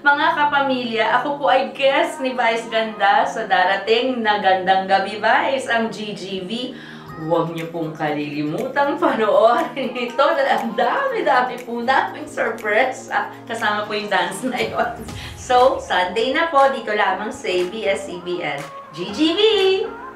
Mga kapamilya, ako po ay guest ni Vice Ganda sa darating na Gandang Gabi Vice, ang GGV. Huwag niyo pong kalilimutang panoorin ito. Ang dami-dami po naming surprise. Kasama po yung dance na yun. So, Sunday na po, dito lamang sa ABS-CBN. GGV!